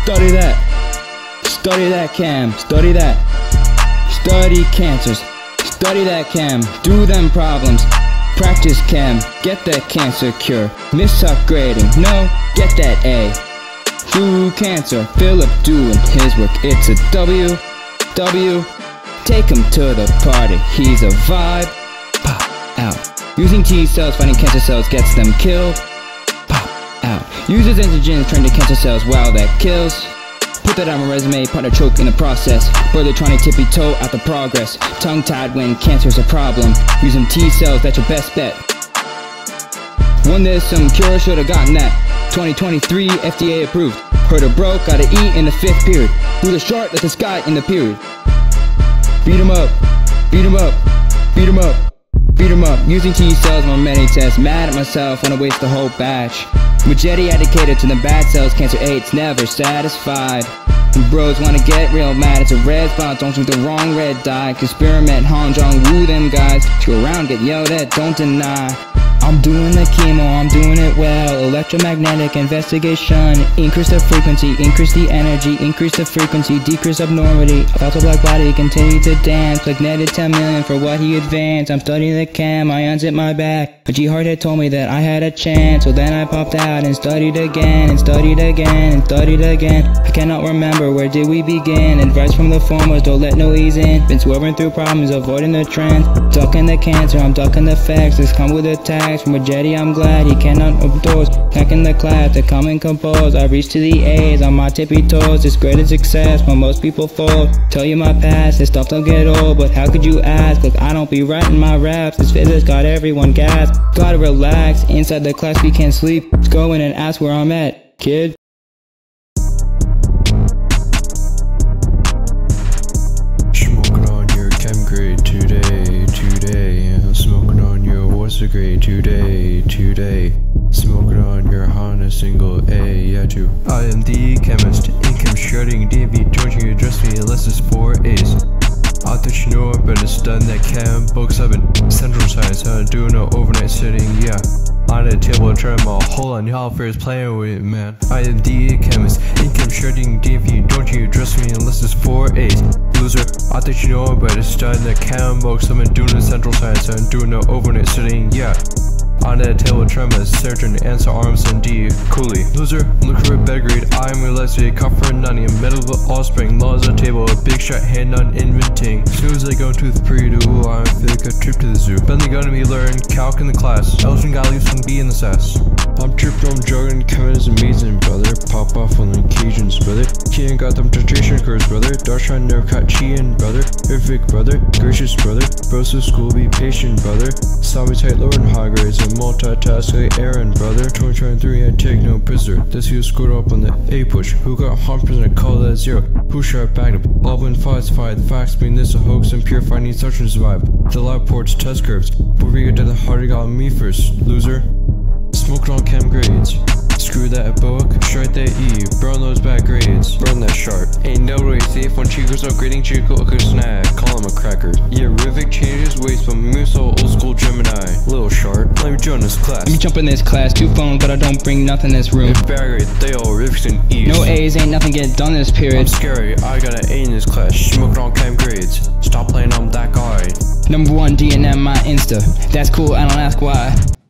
Study that. Study that, Chem. Study that. Study cancers. Study that, Chem. Do them problems. Practice, Chem. Get that cancer cure. Miss upgrading. No, get that A. Do cancer. Philip doing his work. It's a W. Take him to the party. He's a vibe. Pop out. Using T cells, fighting cancer cells gets them killed. Pop out. Uses antigens trained to cancer cells. Wow, that kills. Put that on my resume, partner choke in the process. Brother trying to tippy toe out the progress. Tongue tied when cancer's a problem. Using T cells, that's your best bet. Won this, some cure, should've gotten that. 2023 FDA approved. Heard a bro, gotta eat in the 5th period. Who's a short, that's this guy in the period. Beat him up, beat him up, beat him up, beat him up. Using T cells on many tests. Mad at myself, wanna waste the whole batch. Majeti dedicated to the bad cells, cancer 8's never satisfied. And bros wanna get real mad, it's a red spot, don't shoot the wrong red dye. Experiment, Han Jong, woo them guys. Go around, get yelled at, don't deny. I'm doing the chemo, I'm doing it well. Electromagnetic investigation. Increase the frequency, increase the energy, increase the frequency, decrease abnormality. About the black body, continue to dance. Like netted 10 million for what he advanced. I'm studying the chem, I unzip my back. But G-Hart had told me that I had a chance. So then I popped out and studied again, and studied again, and studied again. I cannot remember, where did we begin? Advice from the formers, don't let no ease in. Been swerving through problems, avoiding the trends. Ducking the cancer, I'm ducking the facts. This come with a tax. From a jetty, I'm glad he cannot outdoors. Back in the class to come and compose. I reach to the A's on my tippy toes. It's great success when most people fall. Tell you my past, this stuff don't get old. But how could you ask? Look, I don't be writing my raps. This physics got everyone gassed. Gotta relax, inside the class we can't sleep. Let's go in and ask where I'm at, kid. Smoking on your chem grade today. Smoking on your what's the grade today. Smoking on your Honda single A, yeah too. I am the chemist, income shredding DV, don't you address me unless it's 4 A's. I thought you know but it's done that chem, book 7, central science, doing no overnight sitting, yeah. On the table, trying my hold on, y'all first playing with it, man. I am the chemist, income shredding DV, don't you address me unless it's 4 A's. Loser, I thought you know but it's done that chem, book 7, doing the central science, doing no overnight sitting, yeah. On the table, tremors, surgeon, answer arms, and D. Coolly. Loser, look for a better grade. I am realistic, comfort, nutty, middle of offspring, laws of table, a big shot hand on inventing. Soon as I go to the pre-do, I feel like a trip to the zoo. Bentley gonna be learn, calc in the class. Elson gotta leave some B in the sass. I'm tripped on juggling, Kevin is amazing, brother. Pop off on the occasions, brother. Kian got them titration curves, brother. Darshan never caught Chian, brother. Perfect, brother. Gracious, brother. Bros to school, be patient, brother. Saw me tight, lower and high grades. Multitask like Aaron, brother. 2023, I take no prisoner. This you scored up on the A push. Who got 100% call that 0? Who shot back up? All when fights fight. The facts mean this a hoax and purified needs such and survive. The lab ports test curves. Before we get to the harder got me first, loser. Smoking on chem grades. Screw that book, strike that E, burn those bad grades, burn that sharp. Ain't no way safe when Chico's upgrading Chico a snack, call him a cracker. Yeah, Rivik changes ways, but moves so old school Gemini. Little sharp, let me join this class. Let me jump in this class, 2 phones, but I don't bring nothing in this room. It's bad grade, they all Riviks and E's. No A's, ain't nothing get done this period. I'm scary, I got an A in this class, smoking on chem grades. Stop playing, I'm that guy. #1 D&M my Insta, that's cool, I don't ask why.